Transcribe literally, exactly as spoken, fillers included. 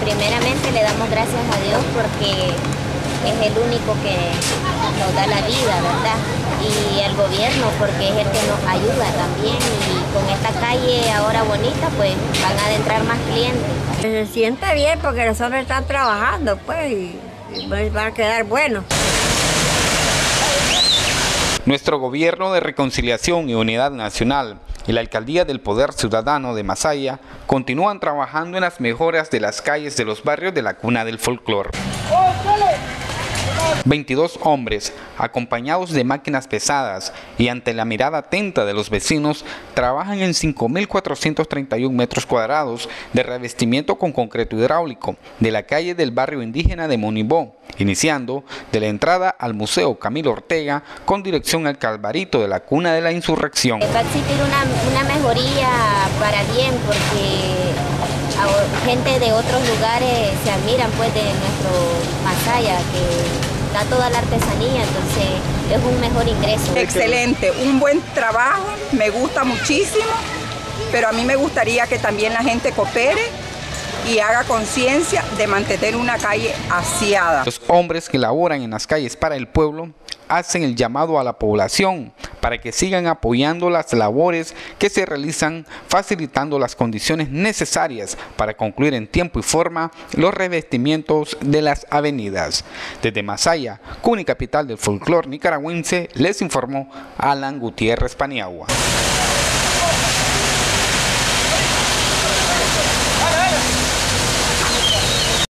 primeramente le damos gracias a Dios porque es el único que nos da la vida, ¿verdad? Y al gobierno porque es el que nos ayuda también, y con esta calle ahora bonita pues van a adentrar más clientes. Se siente bien porque los hombres están trabajando pues y, y va a quedar bueno. Nuestro Gobierno de Reconciliación y Unidad Nacional y la Alcaldía del Poder Ciudadano de Masaya continúan trabajando en las mejoras de las calles de los barrios de la cuna del folclor. veintidós hombres, acompañados de máquinas pesadas y ante la mirada atenta de los vecinos, trabajan en cinco mil cuatrocientos treinta y un metros cuadrados de revestimiento con concreto hidráulico de la calle del barrio indígena de Monibó, iniciando de la entrada al Museo Camilo Ortega con dirección al Calvarito de la cuna de la insurrección. Va a existir una, una mejoría para bien porque gente de otros lugares se admiran pues de nuestro Masaya, que da toda la artesanía, entonces es un mejor ingreso. Excelente, un buen trabajo, me gusta muchísimo, pero a mí me gustaría que también la gente coopere y haga conciencia de mantener una calle aseada. Los hombres que laboran en las calles para el pueblo hacen el llamado a la población para que sigan apoyando las labores que se realizan, facilitando las condiciones necesarias para concluir en tiempo y forma los revestimientos de las avenidas. Desde Masaya, cuna y capital del folclor nicaragüense, les informó Alan Gutiérrez Paniagua.